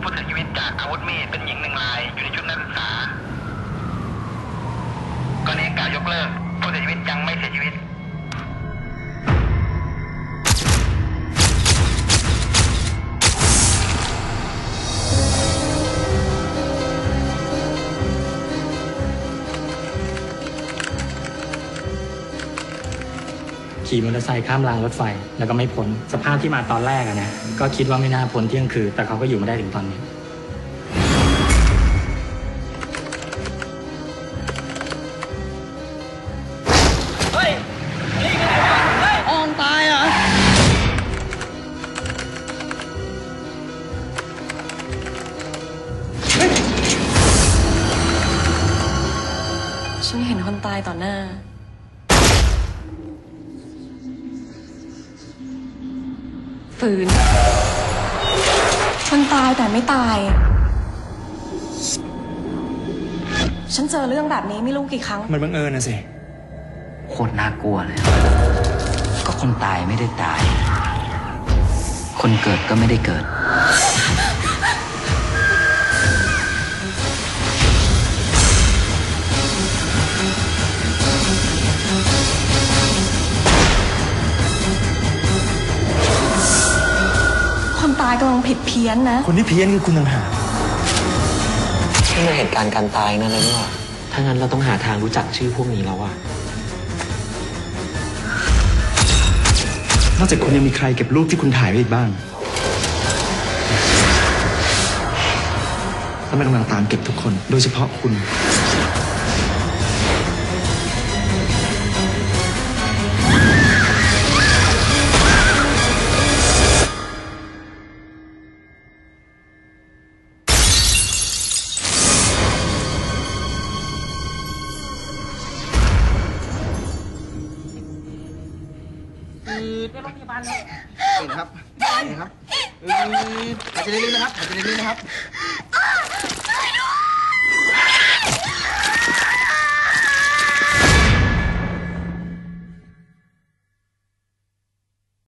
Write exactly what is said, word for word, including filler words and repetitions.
ผู้เสียชีวิตจากอาวุธมีดเป็นหญิงหนึ่งรายอยู่ในชุดนักศึกษากรณีกล่าวยกเลิกผู้เสียชีวิตยังไม่เสียชีวิตขี่มอเตอร์ไซค์ข้ามรางรถไฟแล้วก็ไม่พ้นสภาพที่มาตอนแรกอะนะก็คิดว่าไม่น่าพ้นเที่ยงคืนแต่เขาก็อยู่มาได้ถึงตอนนี้เฮ้ยนี่ไงวะเฮ้ยออมตายเหรอฉันเห็นคนตายต่อหน้าฝืนคนตายแต่ไม่ตายฉันเจอเรื่องแบบนี้ไม่รู้กี่ครั้งมันบังเอิญนะสิโคตรน่ากลัวเลยก็คนตายไม่ได้ตาย คนเกิดก็ไม่ได้เกิดคนตายกำลังผิดเพี้ยนนะคนที่เพี้ยนคือคุณต่างหากนี่มันเหตุการณ์การตายนั่นเลยนี่หว่าถ้างั้นเราต้องหาทางรู้จักชื่อพวกนี้แล้วอะนอกจากคุณยังมีใครเก็บรูปที่คุณถ่ายไว้อีกบ้างแล้วมันกำลังตามเก็บทุกคนโดยเฉพาะคุณไปโรงพยาบาลเลยเห็นครับเห็นครับหายใจลึกๆนะครับหายใจลึกๆนะครับ